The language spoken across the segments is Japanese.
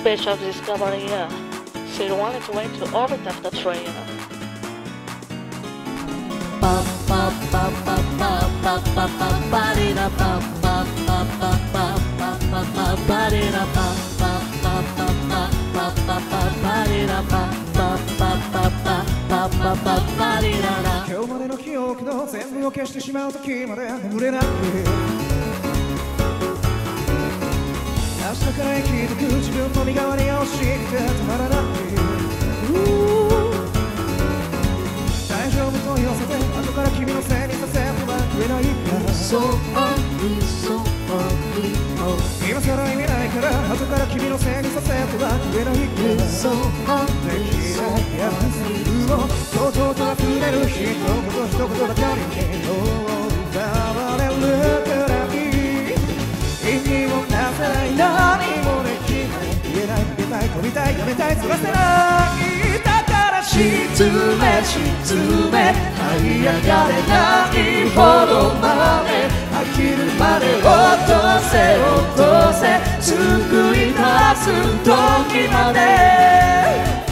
Fish of discovery, so you wanted to wait to orbit after train. 今日までの記憶の全部を消してしまう時まで眠れなくて、明日から生きてく自分の身代わりが欲しくて止まらない。大丈夫と言わせて後から君のせいにさせてはくれないから、今さら意味ないから後から君のせいにさせてはくれないから、できないやつをとうとうと溢れる一言一言ばかりに奪われるくらい意味もなせない、何もできない、言えない、言えない、飛びたい、やめたい、そらせない、だから沈め沈め這い上がれないほどまで飽きるまで落とせ落とせ救い出す時まで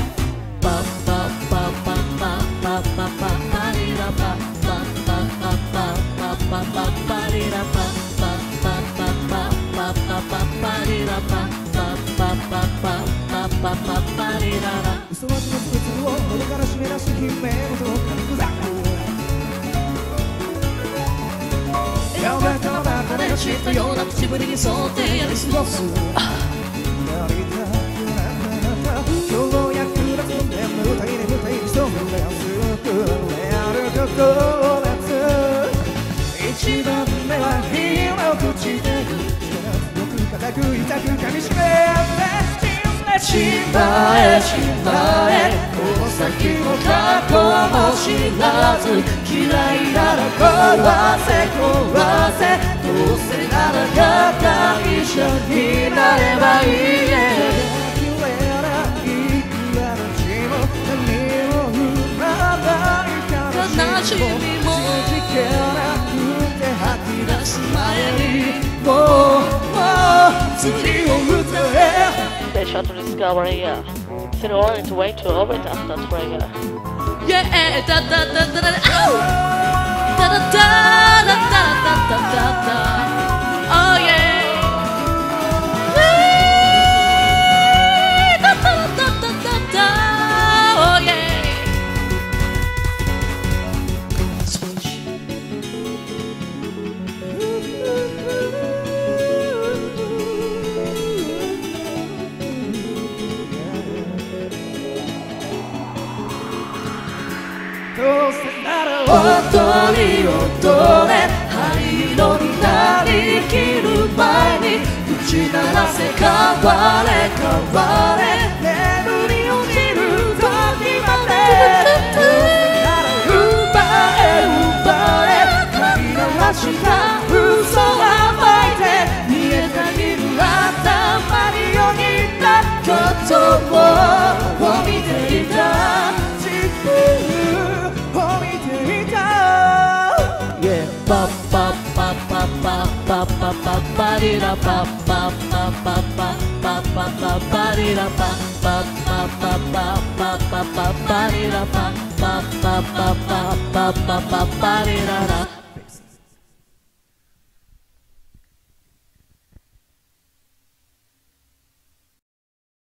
嘘はしのつぶつぶを喉から締め出し悲鳴をどっかに砕く、やばいたまばかで知ったような口ぶりに沿ってやり過ごす、やりたくなった今日役立つんで眠たい眠たいそうだよすぐやることです一番目は火の口でよく固く痛く噛みしめてしまえしまえこの先も過去も知らず嫌いなら壊せ壊せどうせならまた一緒になればいい悲しみも続けなくて吐き出す前にもう次を打て Fish of discovery, so you wanted to wait to orbit after train. Yeah, da da da da da, da da da da da da da. Oh yeah. Da da da da da da. Oh yeah. Switch. どうせなら踊り踊れ灰色になりきる前に打ち鳴らせ変われ変われ眠り落ちる時までどうせなら奪え奪え嗅ぎ鳴らした嘘はまいて見えたぎる頭によぎったことを見ていた自分pa pa pa pa pa pa pa pa pa di da pa pa pa pa pa pa pa pa pa di da pa pa pa pa pa pa pa pa pa di da pa pa pa pa pa pa pa pa pa di da